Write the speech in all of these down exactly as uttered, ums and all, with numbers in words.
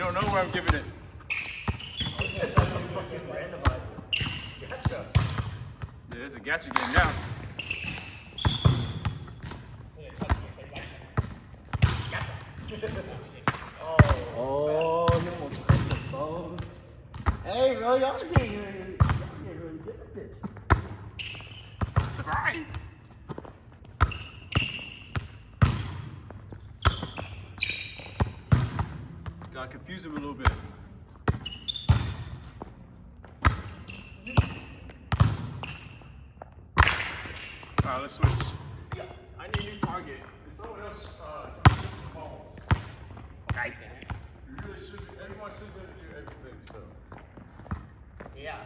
don't know where I'm giving it. That's a fucking randomizer. Gotcha. Yeah, it's a gotcha game now. oh, oh, you almost hit the phone. Hey, bro, y'all getting really, y'all getting really good at this. Surprise! Gotta confuse him a little bit. Alright, let's switch. Yeah, I need a new target. Is someone else uh, shoot some balls? Right You really should. Everyone should be able to do everything, so. Yeah.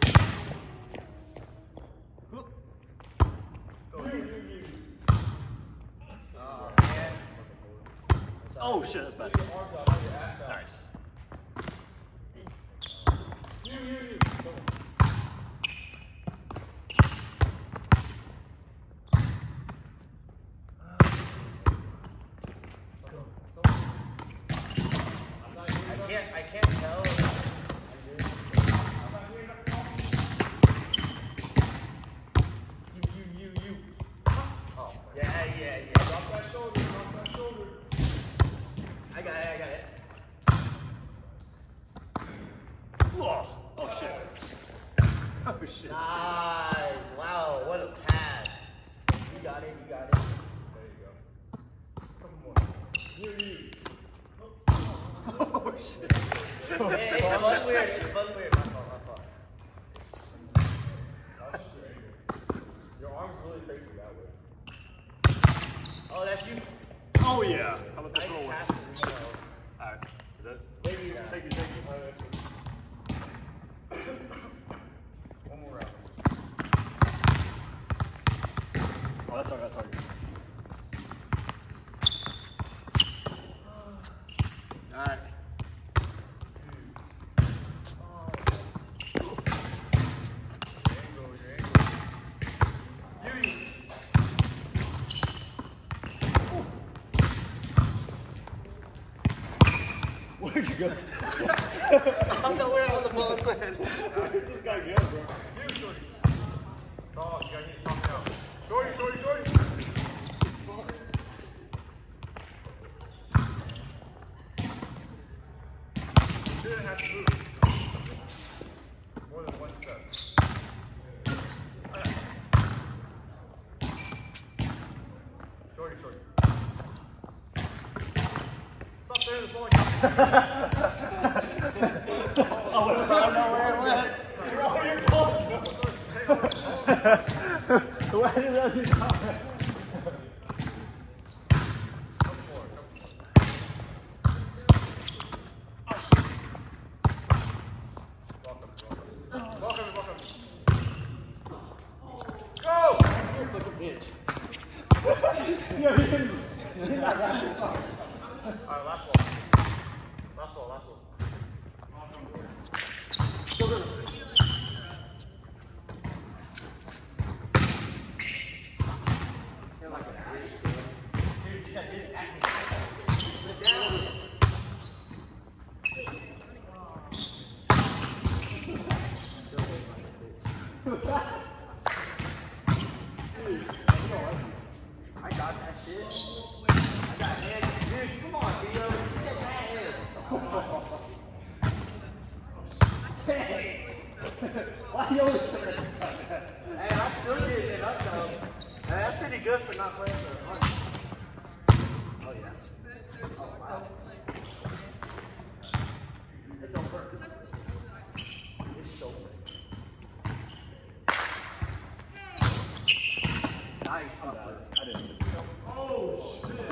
Oh, man. Oh shit, that's bad. Nice. You, you, you. I can't, I can't tell. You, you, you, you. Oh, yeah, yeah, yeah. Drop that shoulder, drop that shoulder. I got it, I got it. Oh, oh shit. Oh shit. Nice. Wow, what a pass. You got it, you got it. There you go. Come on. You, you. Oh shit. Hey, it's fun weird, it's fun weird. My fault, my fault. That's straight. Your arm's really facing that way. Oh, that's you. Oh yeah. How about the Nice throw one? passes, you know. Alright. Is that? Maybe, Yeah. take it, take it. Oh, that's it. One more round. Oh, that's our that target. Alright. Angle, your angle. You, Where'd you go? I don't know where all the balls went. This guy good, bro. you, shorty. Oh, you gotta get knocked out. Shorty, shorty, shorty. You didn't have to move. More than one step. Shorty, shorty. Stop there, the ball. I don't know where it went. Why did that do that? Come forward, come forward. Welcome, welcome. Welcome, welcome. Go! You're a fucking bitch. Alright, last ball. Last ball, last ball. Go, go. I got that shit. I got hands. Dude, come on, Theo. You get that hand. Why you always say that? Hey, I'm still getting it up, though. Hey, that's pretty good for not playing for hard. Oh, yeah. Oh, wow. It don't work. It's so work. Nice. I didn't. Oh, shit.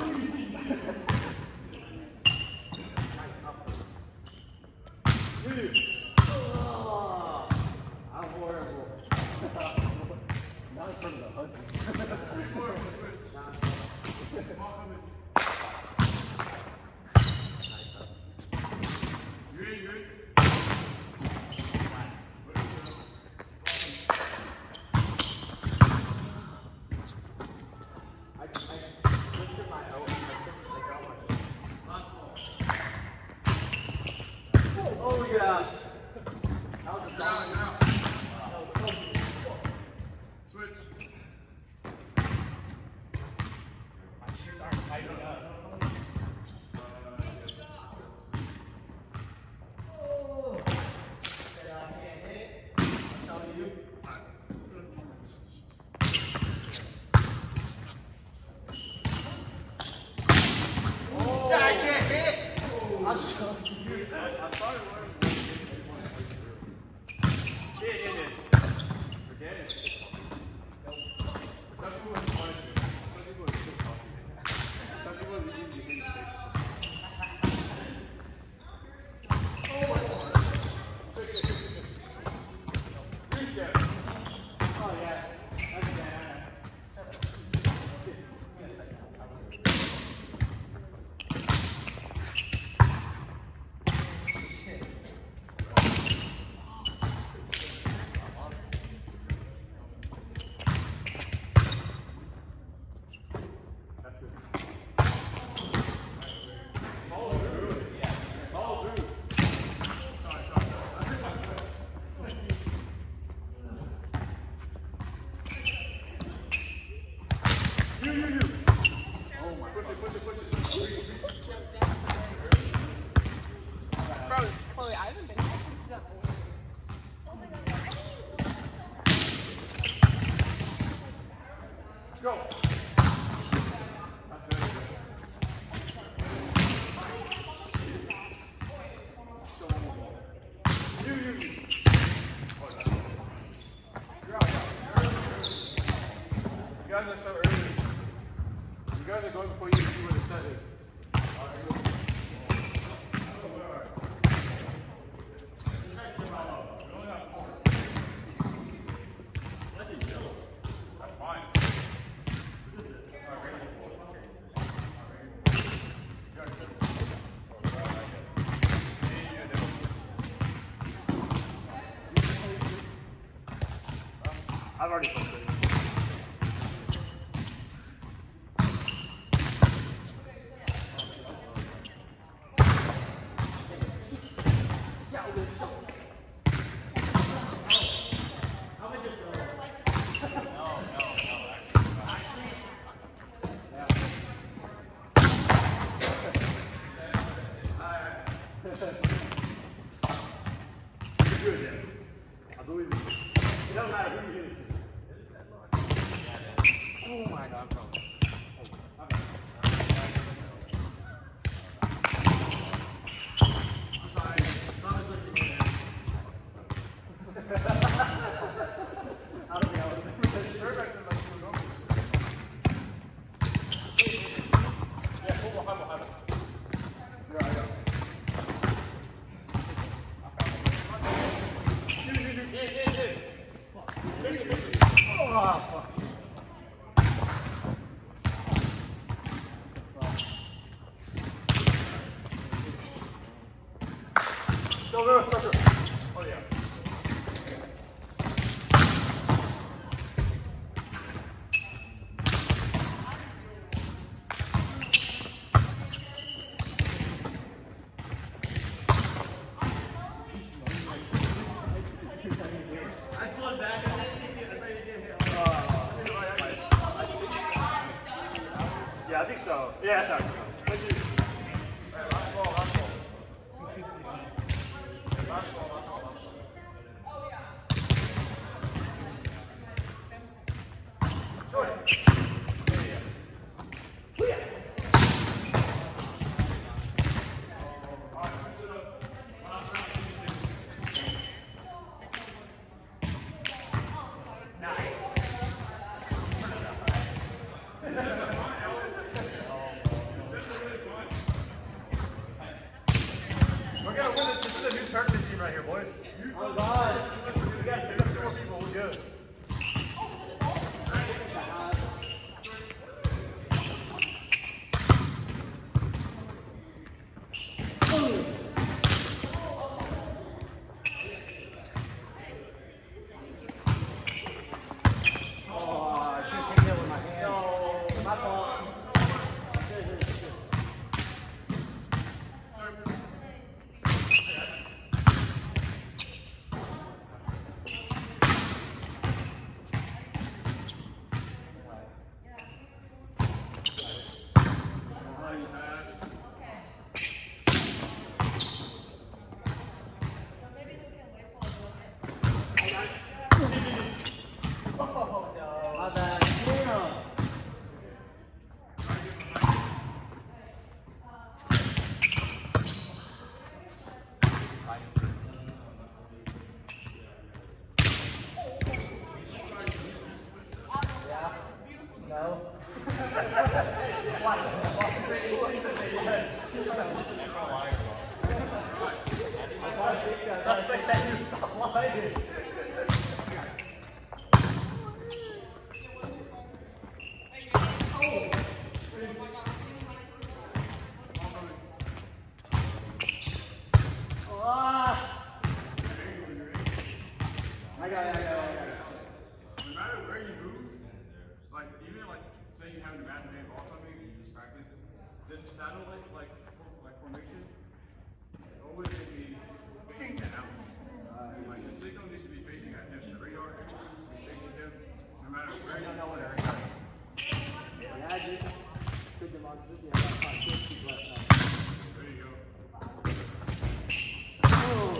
Oh, I'm horrible. Not in front of the husband. You ready, you ready? I, I lifted my elbow. I just like, oh my. you, you, you. Oh my. Push it, push it, push it. Bro, Chloe, I haven't been here since that. Go. You, you, you. You guys are so early. You guys are going before you see where the set is. I've already put it. You're good, yeah. I believe it. It doesn't matter who you hit it to. Oh my God, bro. Go, go, circle. Oh, yeah. I flood back and Yeah, I think so. Yeah, that's all right. Thank you. Hey, last ball, last ball. Last ball, last ball, last ball. Go ahead. We're gonna win it. This is a new tournament team right here, boys. oh God. We gotta pick up two more people. We're good. Oh, I should have taken it with my hand. No, my fault. My bad. Damn. Yeah. No. Suspect said you stop lying. I got it, I got it, I got it. No matter where you move, like even like say you have an imaginary ball coming and you just practice, this satellite like for, like formation always should be facing at Alex. Uh, like the signal needs to be facing at him. The radar needs to be facing him. No matter where you know where. Yeah. Put them on fifty. I got five fifty left now. There you go. Oh.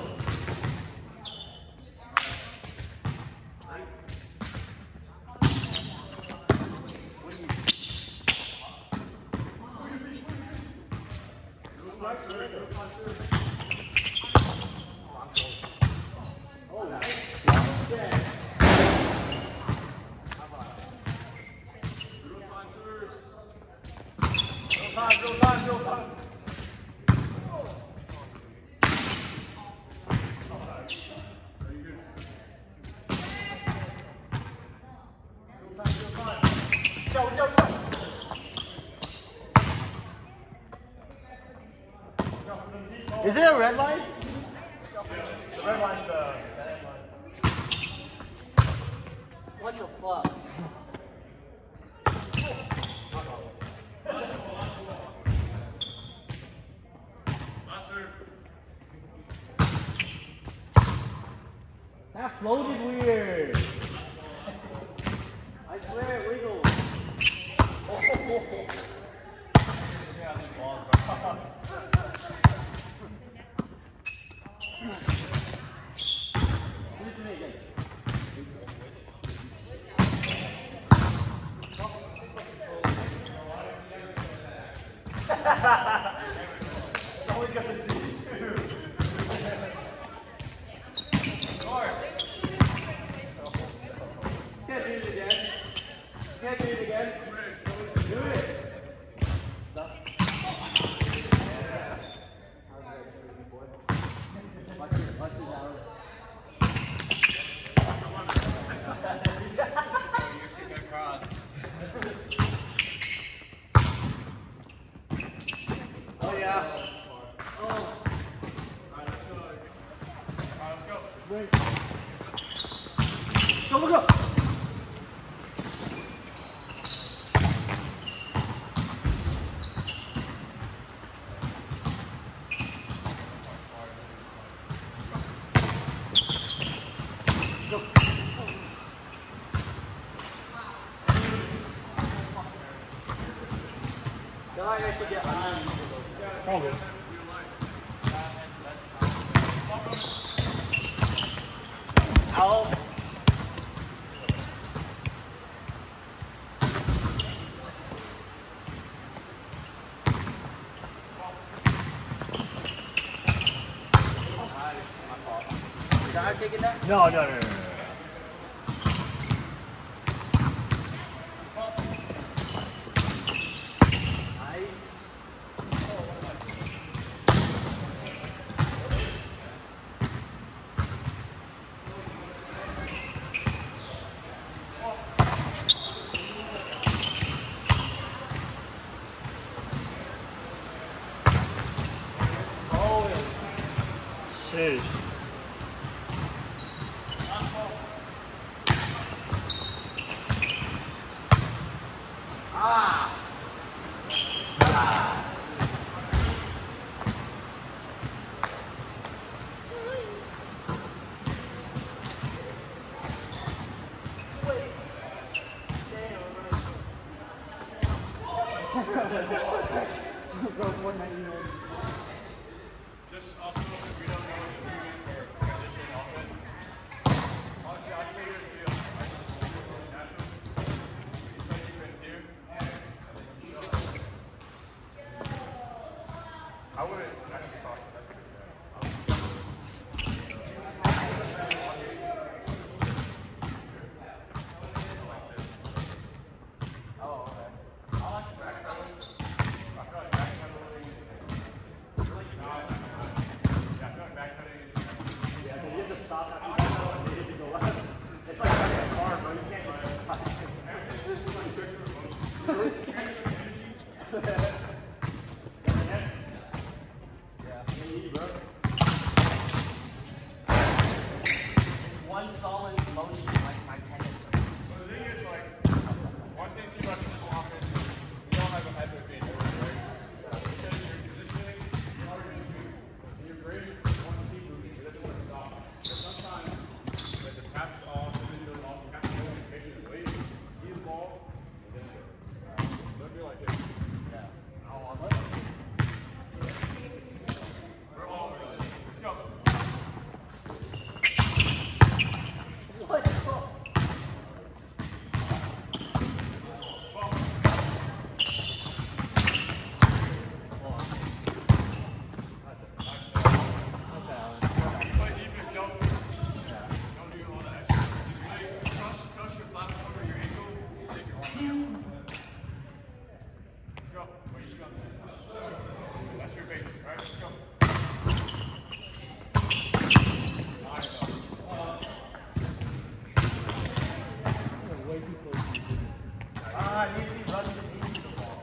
Oh, nice. Yeah. Real time serves. Real time, real time, real time. Are you good? Real time, real time. Go, go, go. Is it a red line? The red line's uh, the red line. What the fuck? Last serve. That floated weird. I swear it wiggled. Oh. Give it to me again. Only because it's these two. Can't do it again. Can't do it again. Do it. Stop. Watch it, watch it now. You're sitting across. Oh yeah. Oh. Alright, let's go. Alright, let's go. Wait. Go, go, go. Go. Feel like I could get on. Probably. Out. Is I taking that? No, no, no, no, no. Nice. Oh, Sheesh. ah. Ah. Just also, if we don't know what to do for transition offense, honestly, I say you're the natural. You play defense here. I wouldn't actually talk to that. I like the back pedal. I feel like back pedal I need to be running into the ball.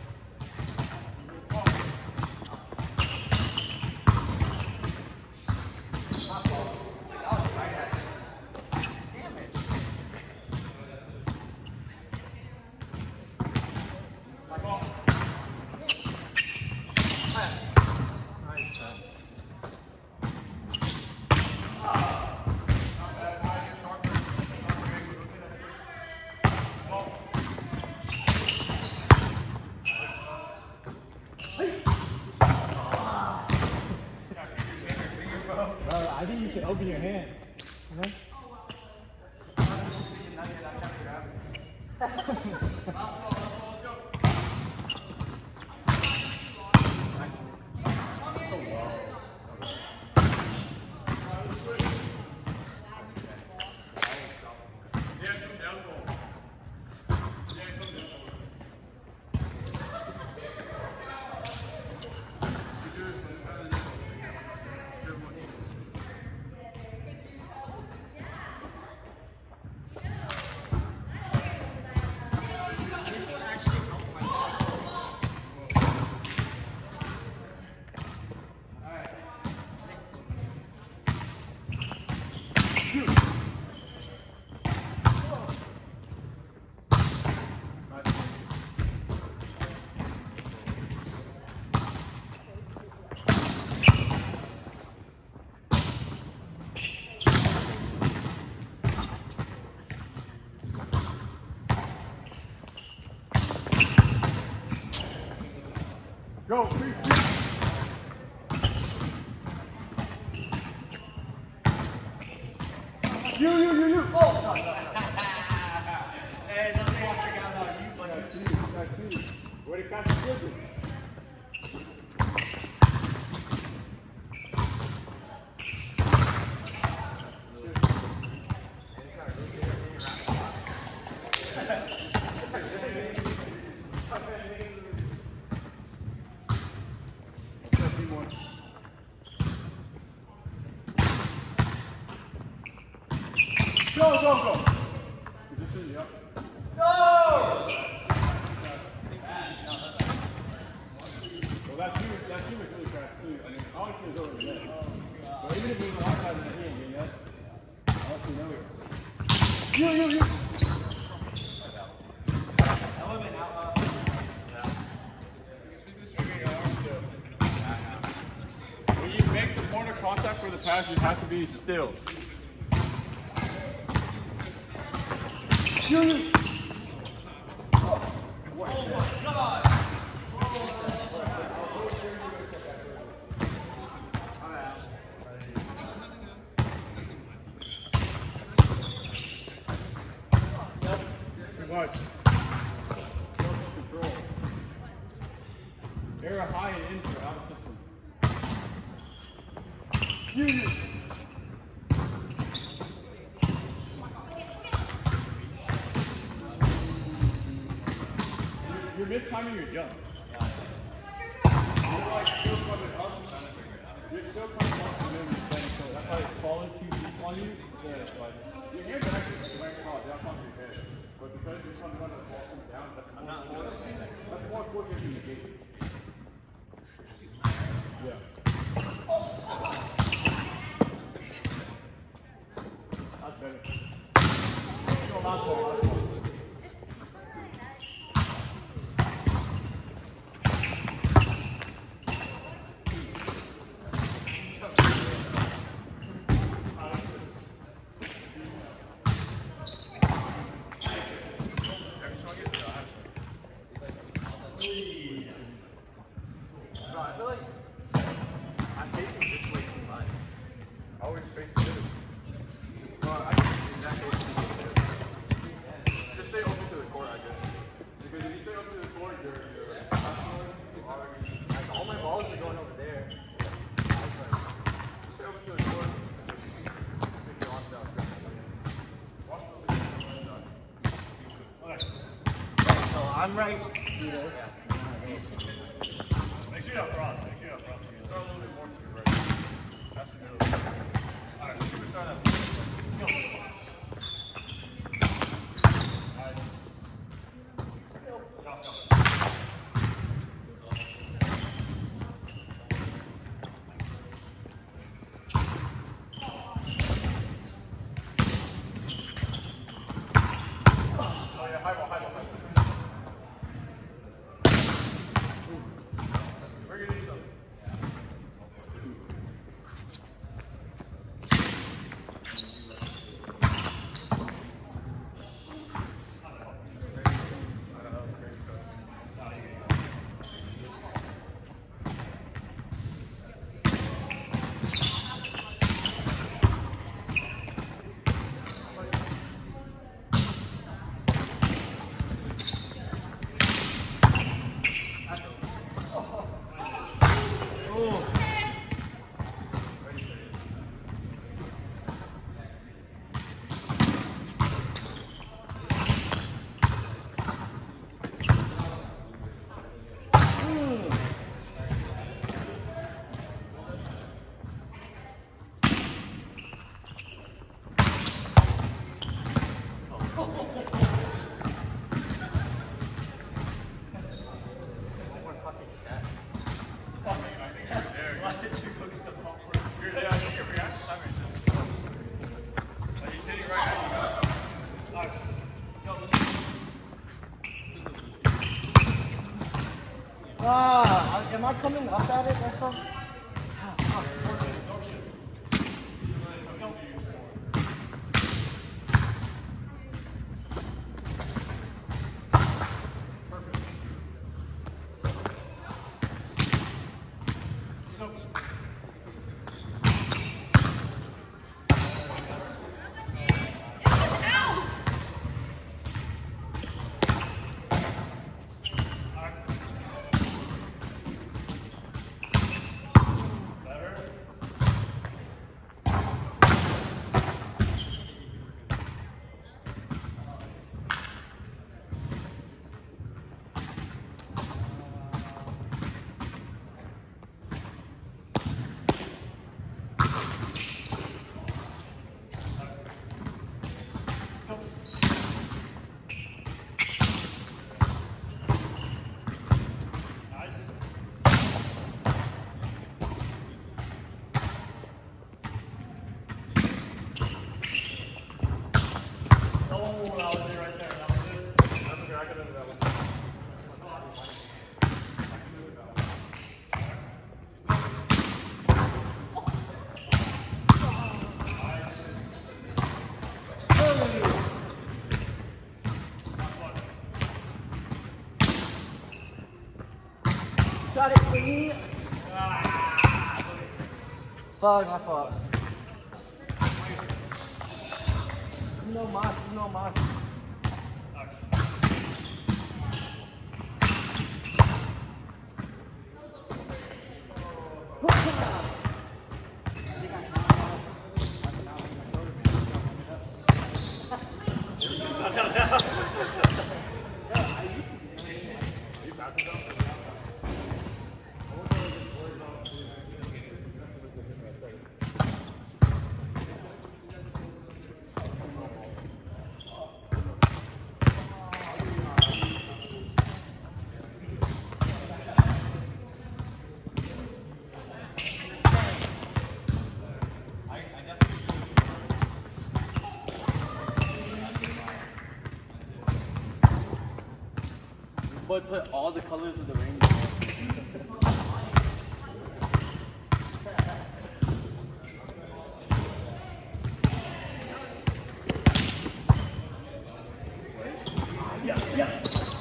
I think you should open your hand. You know? Go, three, three. You, you, you, you. Oh! Hey, nothing I forgot about you, but Got two, got two. Where the catch the scissors? Go, go, go. Position, yep. no! Well, that team, that team is really fast too. I mean, obviously it's over there. But even if it's outside of the game, you know, obviously know it. You, you, you. Element out. When you make the corner contact for the pass, you have to be still. Oh my god! Too much. Control. They're a high and in for out system. You. You're mistiming your jump. You're like still coming up. You're still coming up and then you're staying so that's why it's falling too deep on you. So it's like your hands are actually right across, down on your head. But because you're coming under the ball comes down, that's more force. That's more force you're going to get. Yeah. That's better. Go last ball, last ball. Bro, I feel like I'm facing this way too much. Always face the middle. Well, I can do that face just stay open to the court, I guess. Because if you stay open to the court, you're, you're like, Like, all my balls are going over there. just stay open to the court. Take your arms down. Watch the So I'm right. Make sure you're cross. Make sure you're cross. Start a little bit more to the right. That's the middle. Alright, so we start up. Go. Ah, am I coming up at it or something? Got it for me. Ah. Fuck, my fault. No mas, no mas. But put all the colors of the rainbow. Yeah, yeah.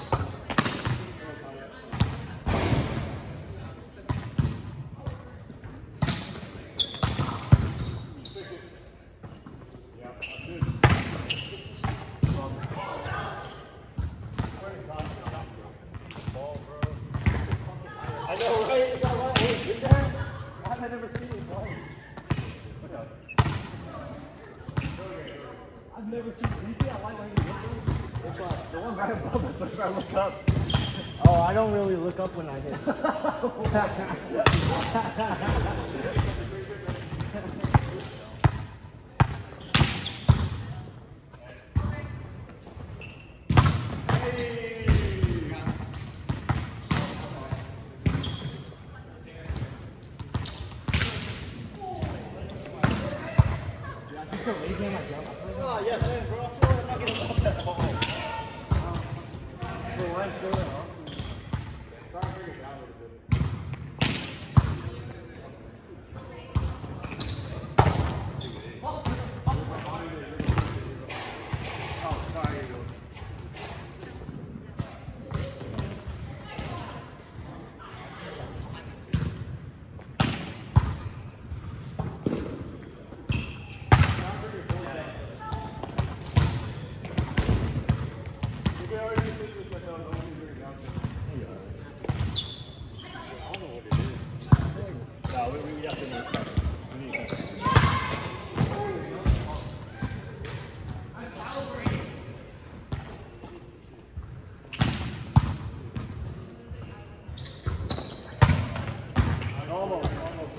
I know, right? Is that right? Hey, is there? Why have I never seen it play? I've never seen it. You see that light right here? It's uh, the one right above us, if I look up. Oh, I don't really look up when I hit. Oh, yes, man, bro. I feel like I'm not getting off that ball. Bro, I'm going off. Try to bring it down a little bit. Oh, sorry. Here you go. Almost, almost.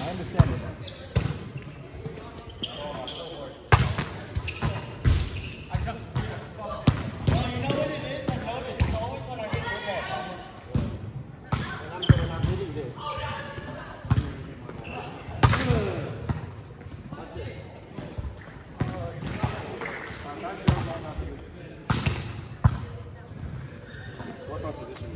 I understand it. Well, you know what it is? I noticed it's always when I hit good balls. And I'm good and I'm hitting good. That's it. Work on position.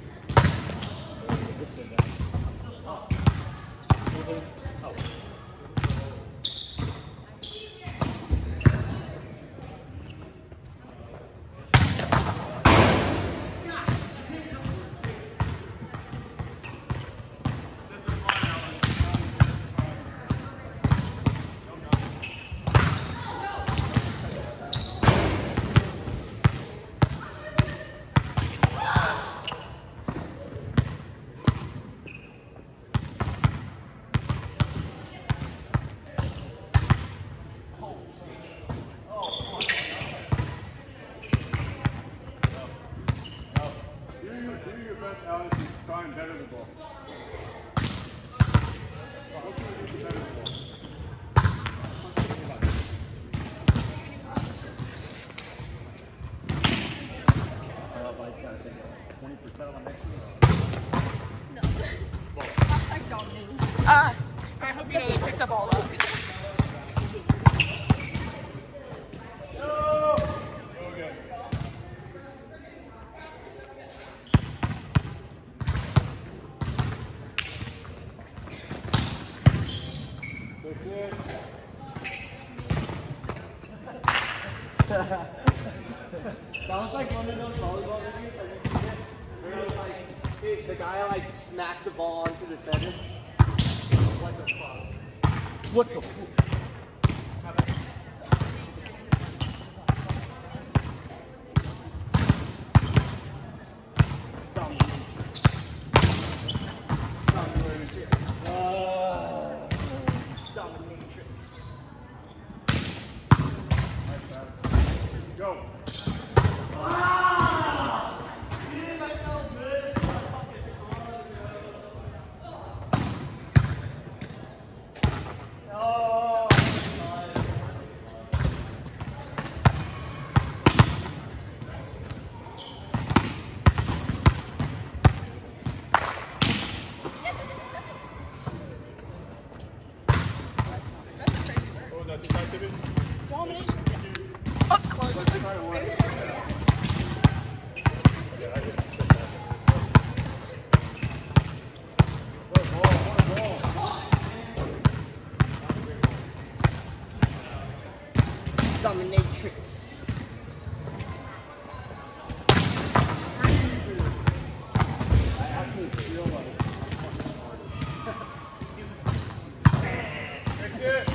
Better the ball. What can we do to better the ball? twenty percent of my next year. No. Hashtag dominance. Ah, I hope you know they picked up all up. That was like one of those volleyball videos. Have you seen it? Where it was like, it, the guy like smacked the ball onto the center. Like a fuck. What the fuck? Go. Ah! Dude, I felt good. I fucking swung. Oh, What was that? Two five tipping? Domination. Oh, close. Let's try one. dominatrix. I actually feel like it's fucking hard. Fix it.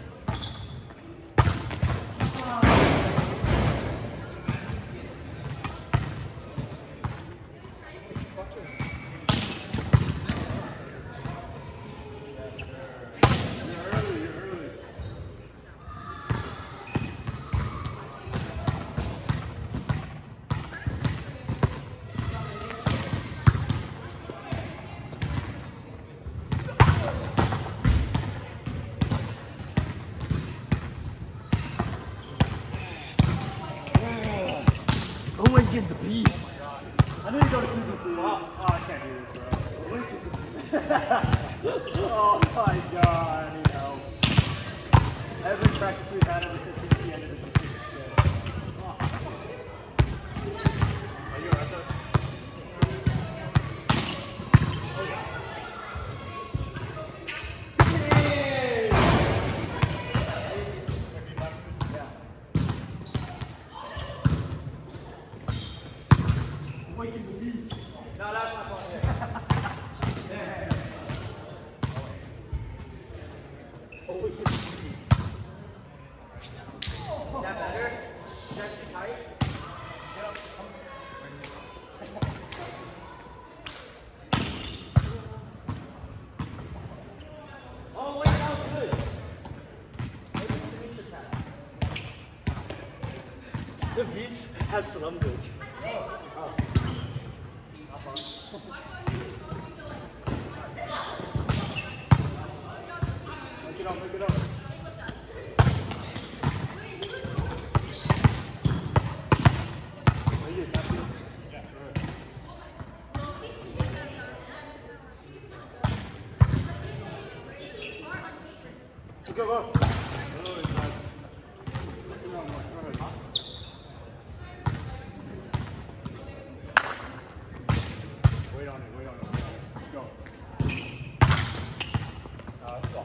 You're early, you're early. Go and get the beat. I need to go to P C C. Oh, oh, I can't do this, bro. Oh my god, I need help. Every practice we've had ever since P C C ended is a piece of shit. Are you a wrestler? Waking the beast. No, that's not funny. Awaken the beast. Is that better? Is that too tight? Oh, wait, that was good. Maybe the beast attack. The beast has slum glitch. Oh. it up, make it up. Are you, that's it? Yeah, right. Go, go. Wait on it, wait on it. Go. Uh, stop.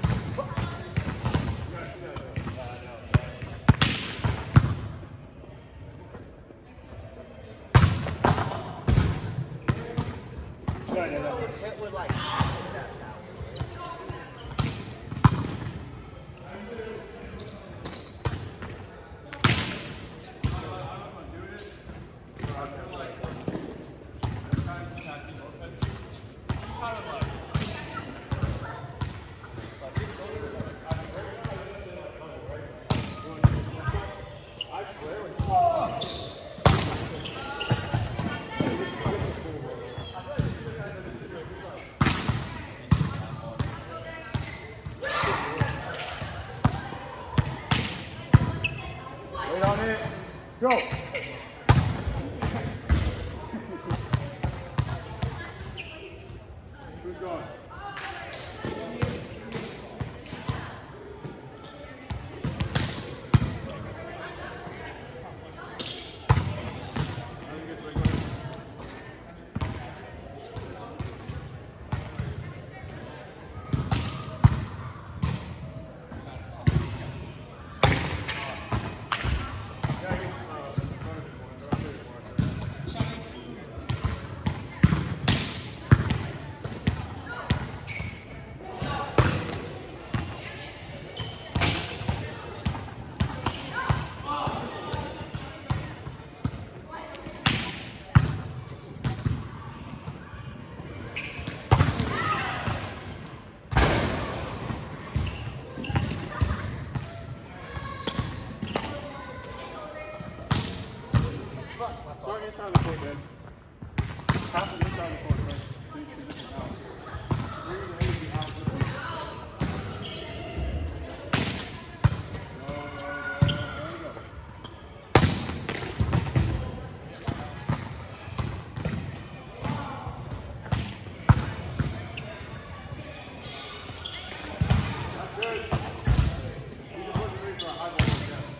Hit with like Wait on it. Go. Who's going? Start inside the court, man. Pass it inside the court, man. So you can just out. Bring the energy out with you. Go, go, go. There you go. That's good. You can put the ring for a high ball like that.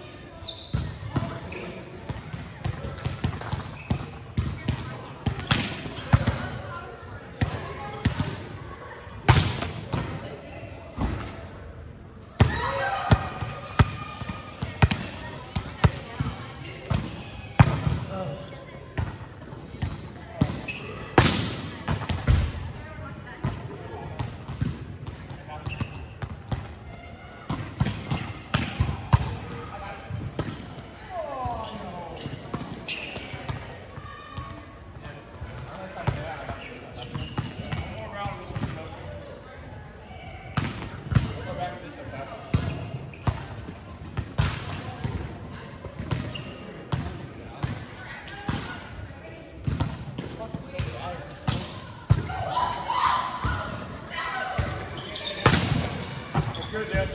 Good, Dad.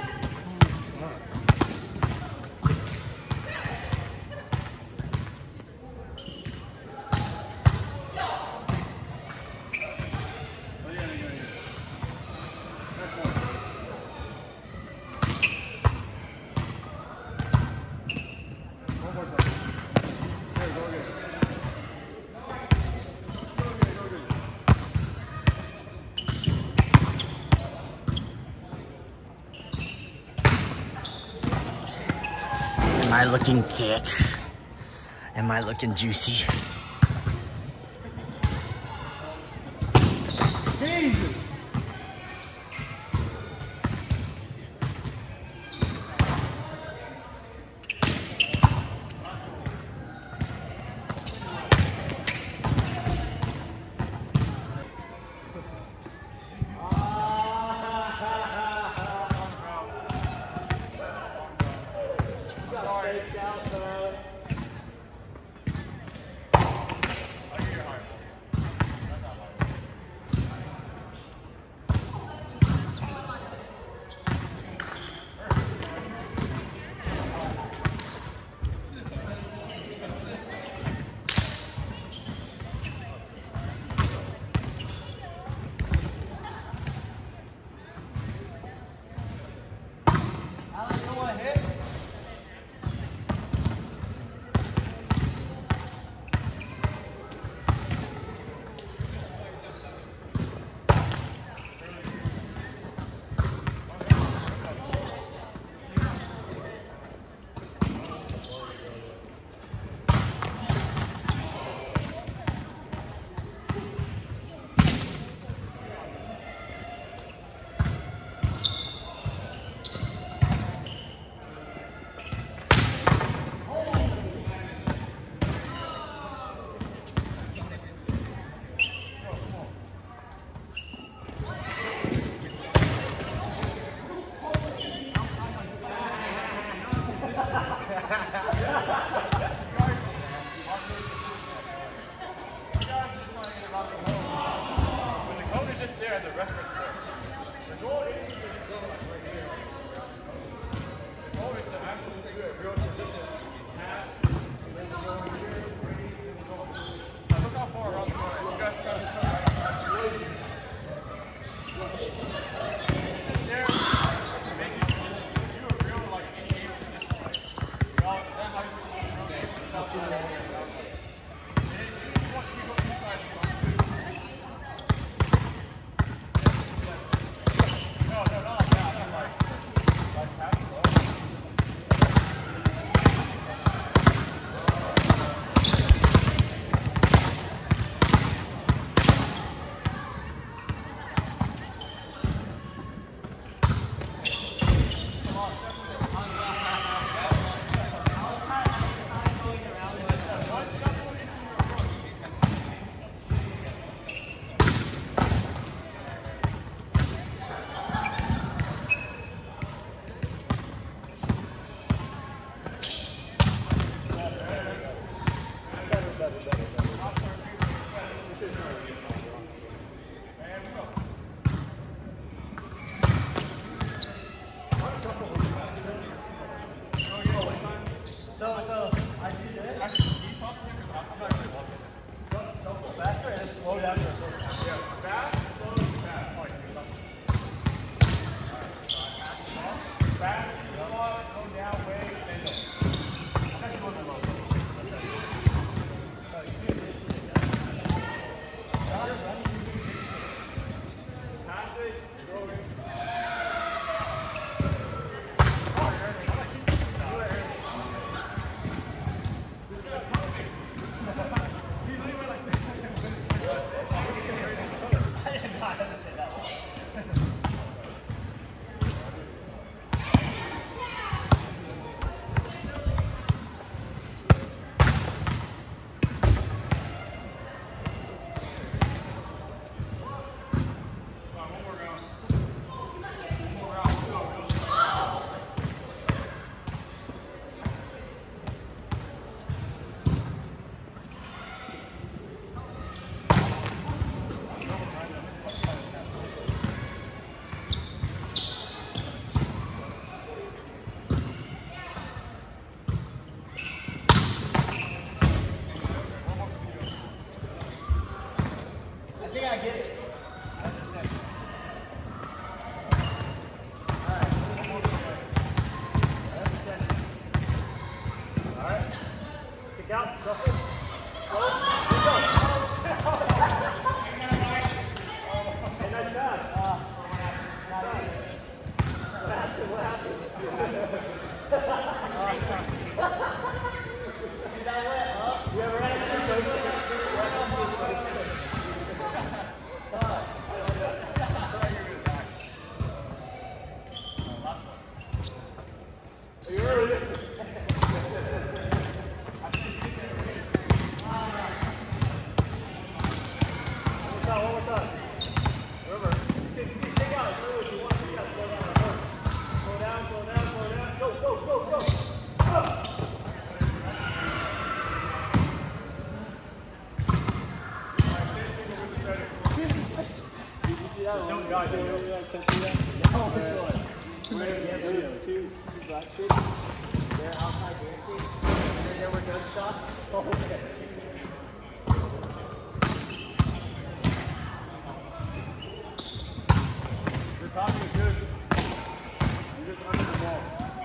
Am I looking thick? Am I looking juicy? Jesus! Sorry. There was two, two black kids. They're outside dancing, and then there were gunshots. Oh, okay. You're talking good. You're just under the wall.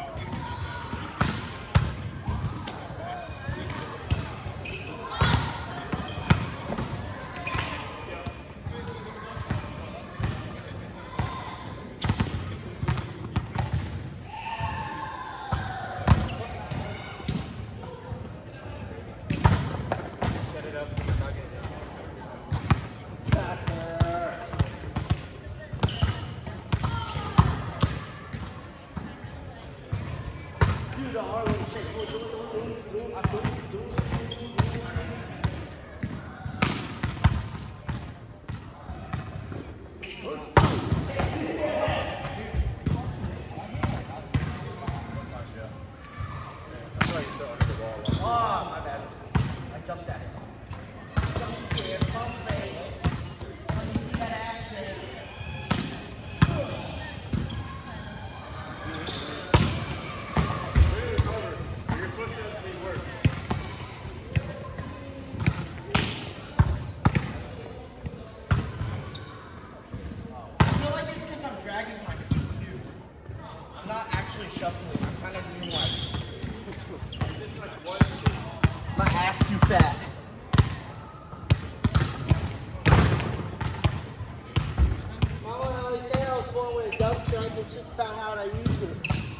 It's just about how I use it.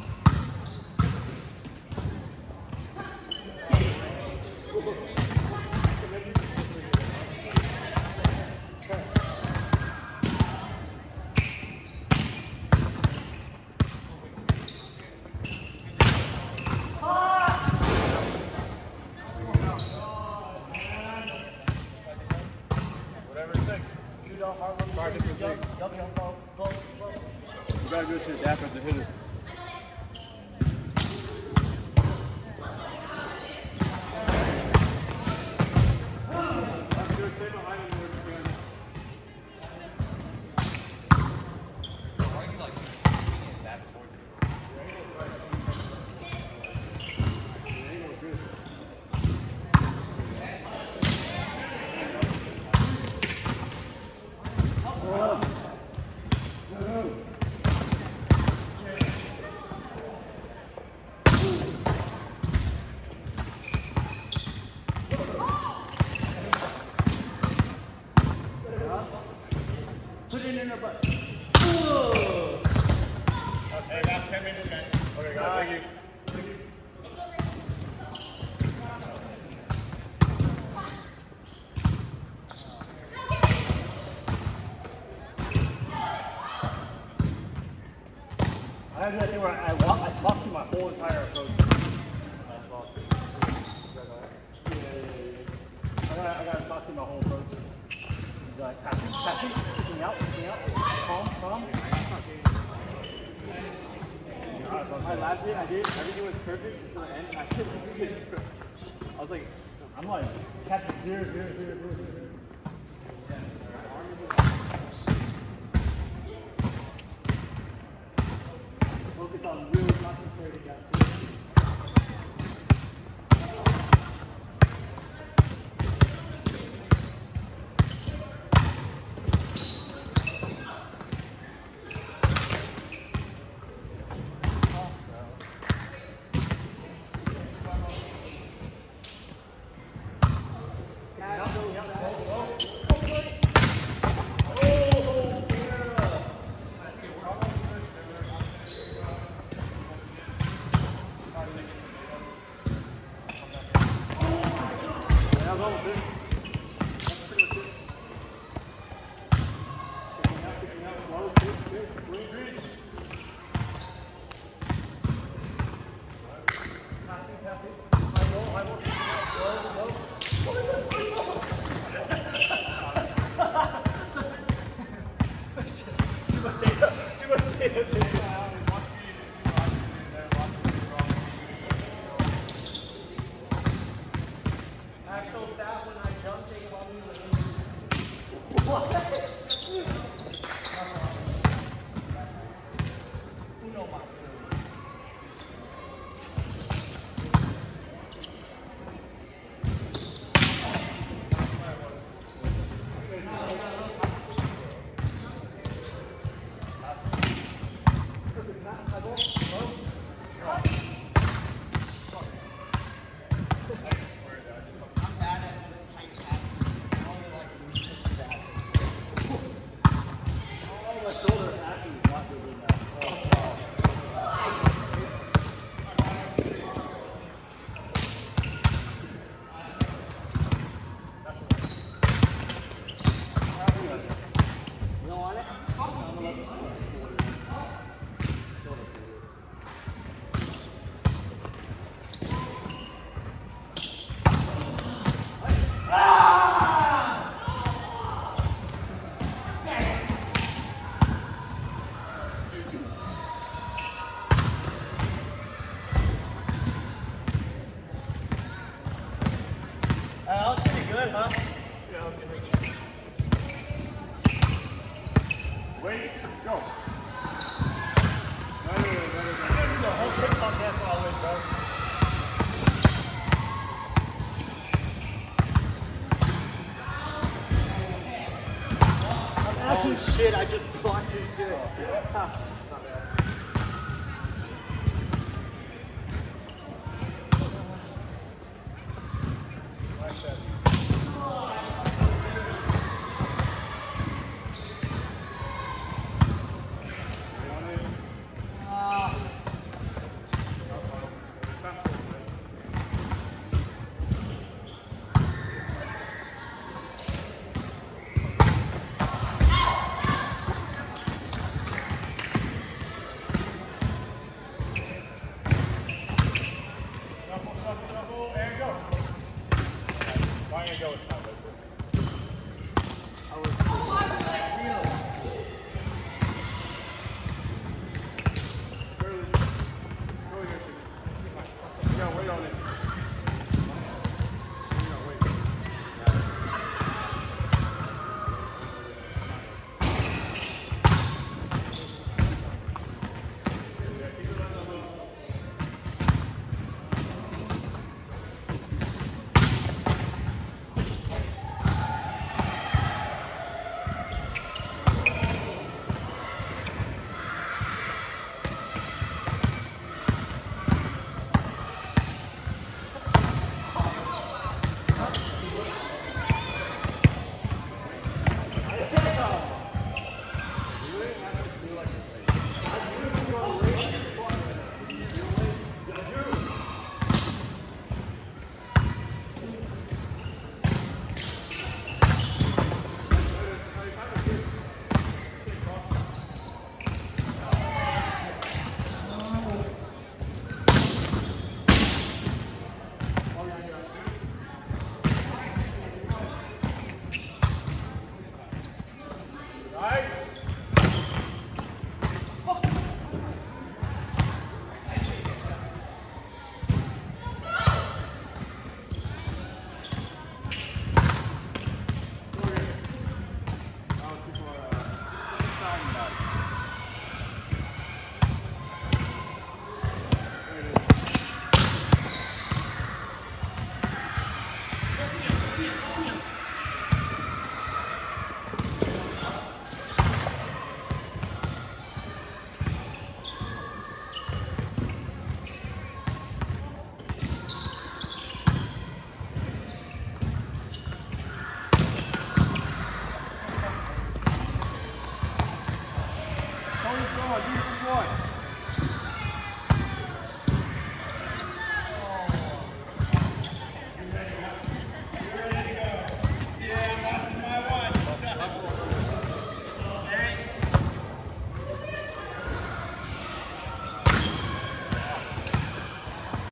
Whatever it takes. You know, Harlem, Try different go, things. go, go, go, go, go. You gotta go to the dap as a hitter. Put it in her butt. Hey, about ten minutes, guys. Okay, guys, thank you. I have that thing where I walk, I talk through my whole entire approach. That's all. Yeah, yeah, yeah. I gotta, I gotta talk through my whole approach. Like passing, passing, kicking out, kicking out, calm, calm. My last hit, I did, everything was perfect until the end. I couldn't get through. I was like, I'm like, catching zero, zero, zero, zero, zero. Focus on really concentrating, guys. three, two, one.